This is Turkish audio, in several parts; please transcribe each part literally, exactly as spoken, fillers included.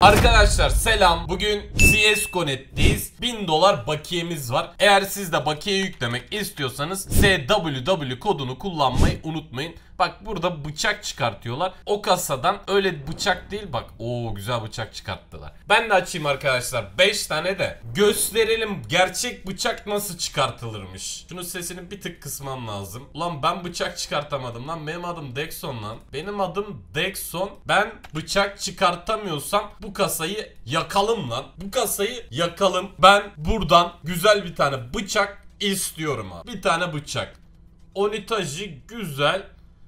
Arkadaşlar selam. Bugün C S G O Net'teyiz. bin dolar bakiyemiz var. Eğer siz de bakiye yüklemek istiyorsanız S W W kodunu kullanmayı unutmayın. Bak burada bıçak çıkartıyorlar. O kasadan öyle bıçak değil bak. Oo güzel bıçak çıkarttılar. Ben de açayım arkadaşlar. beş tane de gösterelim gerçek bıçak nasıl çıkartılırmış. Şunun sesini bir tık kısmam lazım. Ulan ben bıçak çıkartamadım lan. Benim adım Dexon lan. Benim adım Dexon. Ben bıçak çıkartamıyorsam bu kasayı yakalım lan. Bu kasayı yakalım. Ben buradan güzel bir tane bıçak istiyorum abi. Bir tane bıçak. Onitaji güzel.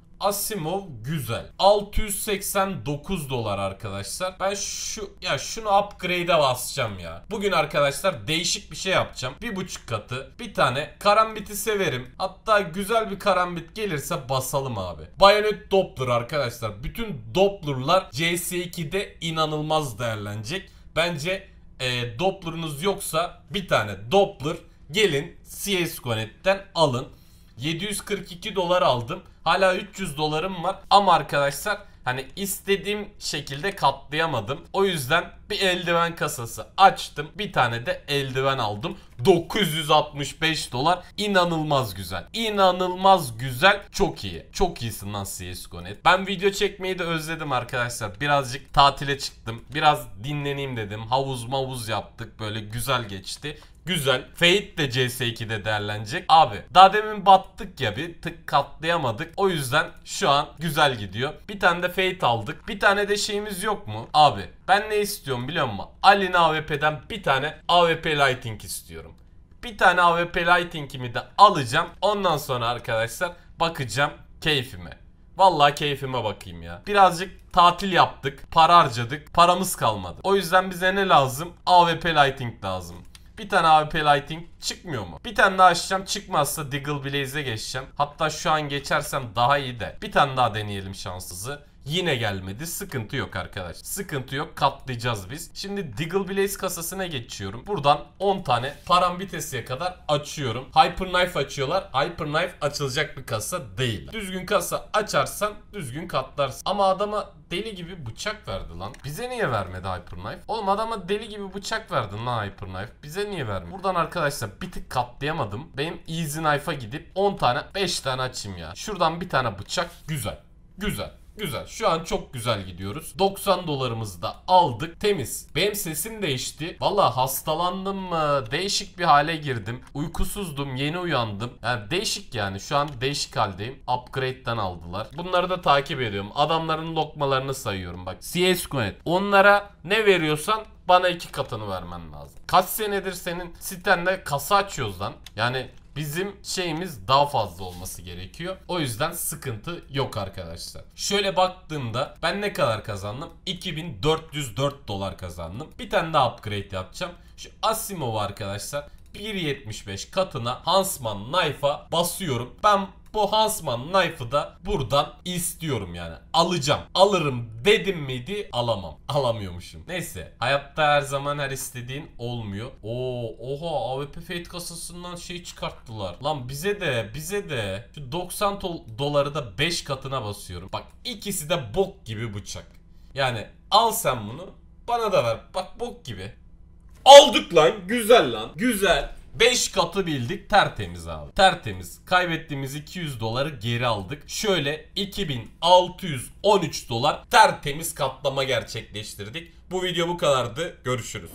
Asimov güzel. altı yüz seksen dokuz dolar arkadaşlar. Ben şu ya şunu upgrade'e basacağım ya. Bugün arkadaşlar değişik bir şey yapacağım. Bir buçuk katı. Bir tane karambiti severim. Hatta güzel bir karambit gelirse basalım abi. Bayonet Doppler arkadaşlar. Bütün Doppler'lar C S iki'de inanılmaz değerlenecek. Bence e, Doppler'ınız yoksa bir tane Doppler gelin C S G O Net'ten alın. yedi yüz kırk iki dolar aldım. Hala üç yüz dolarım var. Ama arkadaşlar hani istediğim şekilde katlayamadım. O yüzden bir eldiven kasası açtım. Bir tane de eldiven aldım. dokuz yüz altmış beş dolar. İnanılmaz güzel. İnanılmaz güzel. Çok iyi. Çok iyisin lan C S G O Net. Ben video çekmeyi de özledim arkadaşlar. Birazcık tatile çıktım. Biraz dinleneyim dedim. Havuz mavuz yaptık. Böyle güzel geçti. Güzel. Fate de C S iki'de değerlenecek. Abi daha demin battık ya, bir tık katlayamadık. O yüzden şu an güzel gidiyor. Bir tane de Fate aldık. Bir tane de şeyimiz yok mu? Abi ben ne istiyorum biliyor musun? Alin A W P'den bir tane A W P Lighting istiyorum. Bir tane A W P Lighting'imi de alacağım. Ondan sonra arkadaşlar bakacağım keyfime. Vallahi keyfime bakayım ya. Birazcık tatil yaptık. Para harcadık. Paramız kalmadı. O yüzden bize ne lazım? A W P Lighting lazım. Bir tane A W P Lighting çıkmıyor mu? Bir tane daha açacağım. Çıkmazsa Deagle Blaze'e geçeceğim. Hatta şu an geçersem daha iyi de. Bir tane daha deneyelim şanssızı. Yine gelmedi. Sıkıntı yok arkadaş. Sıkıntı yok. Katlayacağız biz. Şimdi Deagle Blaze kasasına geçiyorum. Buradan on tane parambitesiye kadar açıyorum. Hyper Knife açıyorlar. Hyper Knife açılacak bir kasa değil. Düzgün kasa açarsan düzgün katlarsın. Ama adama deli gibi bıçak verdi lan. Bize niye vermedi Hyper Knife? Oğlum adama deli gibi bıçak verdin lan Hyper Knife. Bize niye vermedi? Buradan arkadaşlar bir tık katlayamadım. Benim Easy Knife'a gidip on tane beş tane açayım ya. Şuradan bir tane bıçak. Güzel. Güzel. Güzel. Şu an çok güzel gidiyoruz. doksan dolarımızı da aldık. Temiz. Benim sesim değişti. Valla hastalandım mı? Değişik bir hale girdim. Uykusuzdum. Yeni uyandım. Yani değişik yani. Şu an değişik haldeyim. Upgrade'den aldılar. Bunları da takip ediyorum. Adamların lokmalarını sayıyorum. Bak C S G O Net. Onlara ne veriyorsan bana iki katını vermen lazım. Kaç senedir senin sitende kasa açıyoruz lan. Yani bizim şeyimiz daha fazla olması gerekiyor. O yüzden sıkıntı yok arkadaşlar. Şöyle baktığımda ben ne kadar kazandım? iki bin dört yüz dört dolar kazandım. Bir tane daha upgrade yapacağım. Şu Asimov arkadaşlar bir yetmiş beş katına Huntsman Knife'a basıyorum. Ben bu Huntsman Knife'ı da buradan istiyorum yani. Alacağım. Alırım dedim miydi? Alamam. Alamıyormuşum. Neyse. Hayatta her zaman her istediğin olmuyor. Oo, oha A W P Fate kasasından şey çıkarttılar. Lan bize de bize de. Şu doksan doları da beş katına basıyorum. Bak ikisi de bok gibi bıçak. Yani al sen bunu. Bana da ver. Bak bok gibi. Aldık lan. Güzel lan. Güzel. beş katı bildik, tertemiz abi. Tertemiz. Kaybettiğimiz iki yüz doları geri aldık. Şöyle iki bin altı yüz on üç dolar tertemiz katlama gerçekleştirdik. Bu video bu kadardı. Görüşürüz.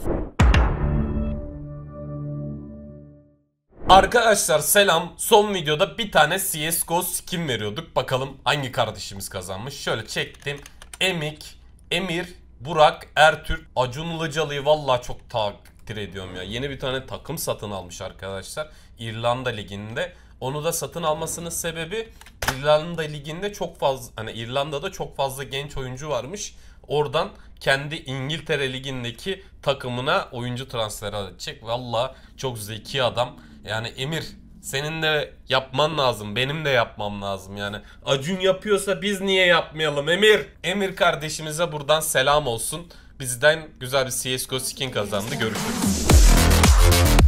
Arkadaşlar selam. Son videoda bir tane C S G O skin veriyorduk. Bakalım hangi kardeşimiz kazanmış. Şöyle çektim. Emik, Emir, Burak, Ertürk, Acun Ilıcalı'yı vallahi çok takdir ediyorum ya. Yeni bir tane takım satın almış arkadaşlar. İrlanda Ligi'nde. Onu da satın almasının sebebi İrlanda Ligi'nde çok fazla, hani İrlanda'da çok fazla genç oyuncu varmış. Oradan kendi İngiltere Ligi'ndeki takımına oyuncu transferi edecek. Vallahi çok zeki adam. Yani Emir, senin de yapman lazım. Benim de yapmam lazım yani. Acun yapıyorsa biz niye yapmayalım Emir? Emir kardeşimize buradan selam olsun. Bizden güzel bir C S G O skin kazandı. Görüşürüz.